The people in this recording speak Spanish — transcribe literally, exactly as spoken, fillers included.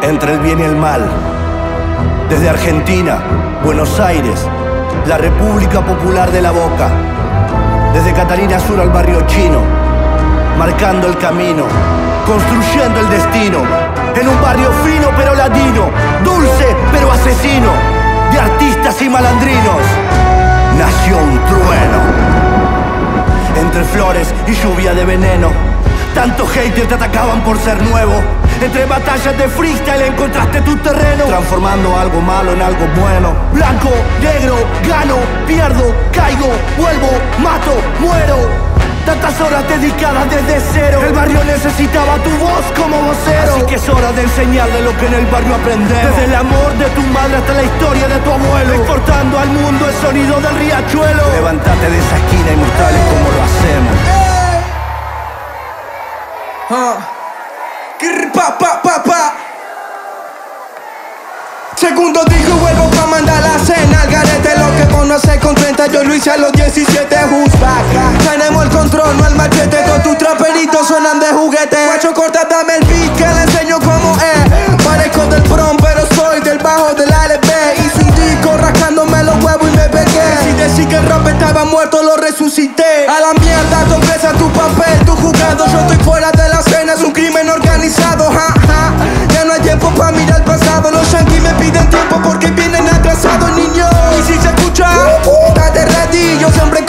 entre el bien y el mal. Desde Argentina, Buenos Aires, la República Popular de la Boca. Desde Catalina Sur al barrio chino, marcando el camino, construyendo el destino. En un barrio fino pero ladino, dulce pero asesino, de artistas y malandrinos, nació un trueno. Entre flores y lluvia de veneno, tantos haters te atacaban por ser nuevo. Entre batallas de freestyle encontraste tu terreno, transformando algo malo en algo bueno. Blanco, negro, gano, pierdo, caigo, vuelvo, mato, muero. Tantas horas dedicadas desde cero. El barrio necesitaba tu voz como vocero. Así que es hora de enseñarle lo que en el barrio aprendemos. Desde el amor de tu madre hasta la historia de tu abuelo, exportando al mundo el sonido del riachuelo. Levántate de esa esquina y mostrarles cómo lo hacemos. Uh. Pa, pa, pa, pa. Segundo disco, vuelvo pa' mandar la cena al garete. Lo que vos no haces con treinta, yo lo hice a los diecisiete. Who's back? Tenemos el control, no el machete. Todos tus traperitos suenan de juguete. Guacho, corta, dame el beat que le enseño cómo es. Parezco del prom, pero soy del bajo del A L B. Hice un disco rascándome los huevos y me pegué. Si decís que el rap estaba muerto, lo resucité. A la mierda, tú pesa tu papel, tu jugado. Yo estoy fuera de la escena, es un crimen organizado. Ja, ja. Ya no hay tiempo pa' mirar el pasado. Los yankees me piden tiempo porque vienen atrasados, niños. Y si se escucha, date ready. Yo siempre